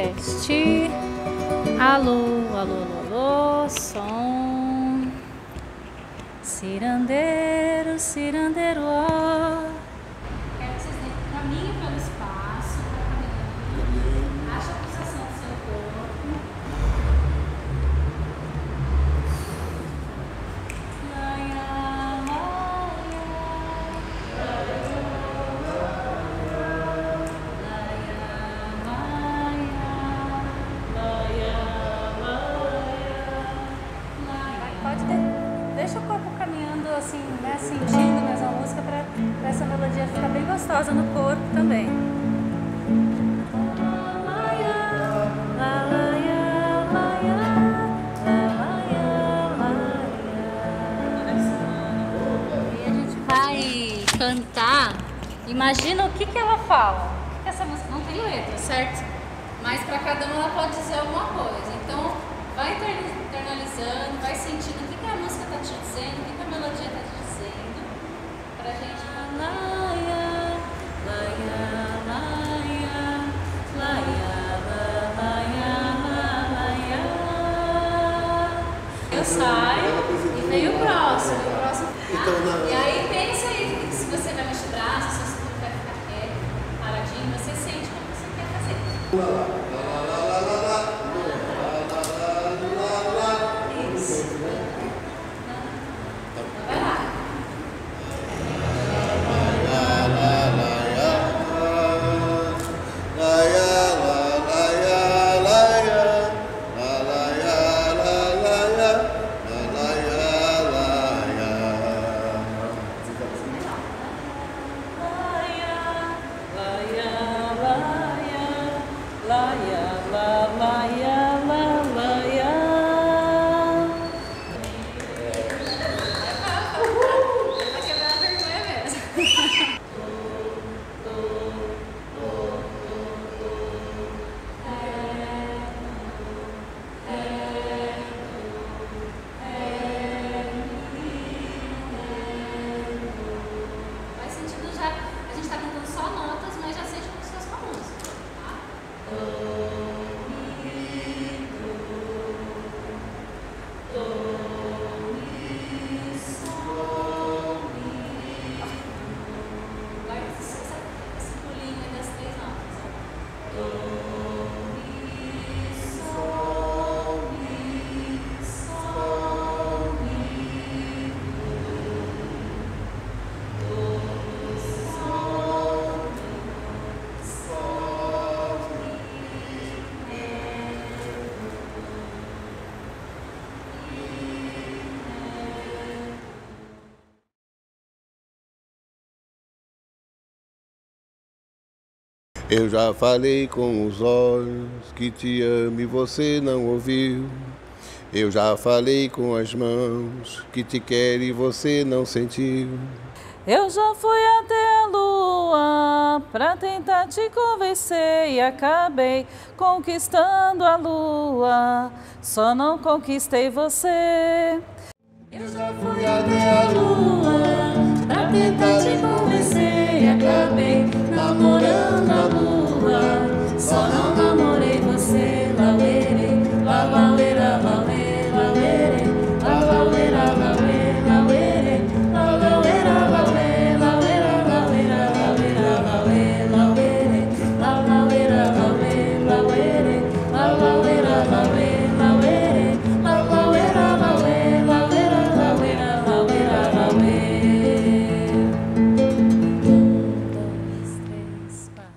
Teste. Alô, alô, alô, alô, som. Cirandeiro, cirandeiro, ó. Quero que vocês caminhem pelo espaço, caminhando. Acha a pulsação do seu corpo. Deixa o corpo caminhando assim, né, sentindo mesmo a música para essa melodia ficar bem gostosa no corpo também. E a gente vai cantar. Imagina o que ela fala. O que essa música não tem letra, certo? Mas para cada uma ela pode dizer alguma coisa. Então vai internalizando, vai sentindo o que a música está te dizendo, o que a melodia está te dizendo, para a gente. Eu saio e vem o próximo, E aí pensa aí, se você vai mexer o braço, se você vai ficar quieto, paradinho, você sente como você quer fazer. Eu já falei com os olhos que te amo e você não ouviu. Eu já falei com as mãos que te quero e você não sentiu. Eu já fui até a lua pra tentar te convencer e acabei conquistando a lua, só não conquistei você. Eu já fui até a lua pra tentar te convencer e acabei namorando a lua, só não namorei você. Lauere, lauera, lauere, lauere, lauera, lauere, lauere, lauera, lauere, lauera, lauera, lauera, lauere, lauere, lauera, lauere, lauere, lauera, lauere, lauere, lauera, lauere, lauera, lauera, lauera, lauere. 1, 2, 3, 4.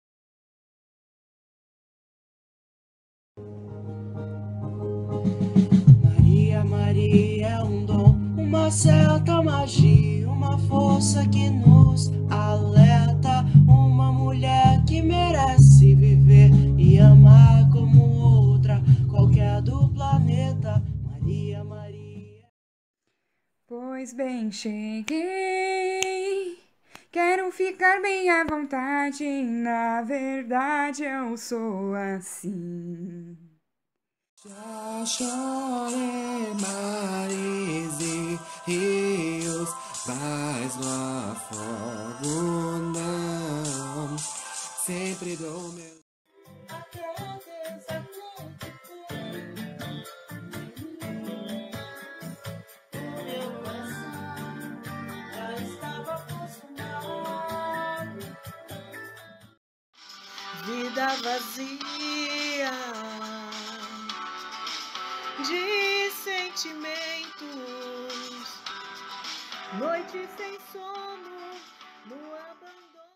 Maria, Maria é um dom, uma certa magia, uma força que nos alerta, uma mulher que merece viver e amar como outra, qualquer do planeta. Maria, Maria. Pois bem, cheguei. Quero ficar bem à vontade, na verdade eu sou assim. Já chorei mares e rios, mas no afogo não. Sempre dou meu. vida vazia de sentimentos, noite sem sono no abandono.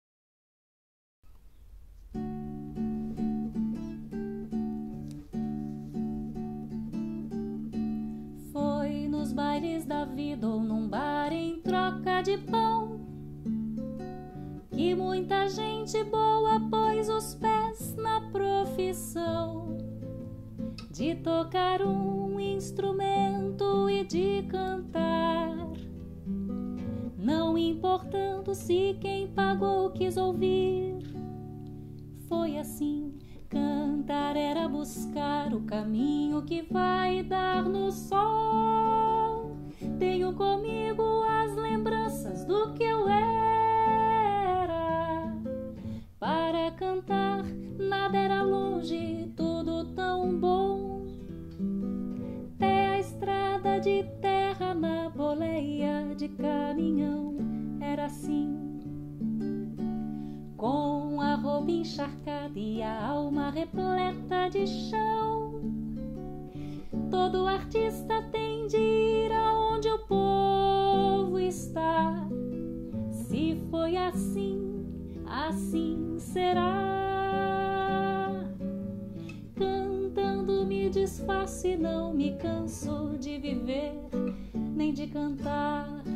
Foi nos bailes da vida ou num bar em troca de pão que muita gente boa pôs os pés na profissão de tocar um instrumento e de cantar, não importando se quem pagou quis ouvir. Foi assim, cantar era buscar o caminho que vai dar no sol. Tenho comigo as lembranças do que eu era. Para cantar nada era longe, tudo tão bom. Até a estrada de terra na boleia de caminhão era assim, com a roupa encharcada e a alma repleta de chão. Todo artista tem de ir aonde o povo está. Se foi assim, assim será. Cantando me desfaço e não me canso de viver, nem de cantar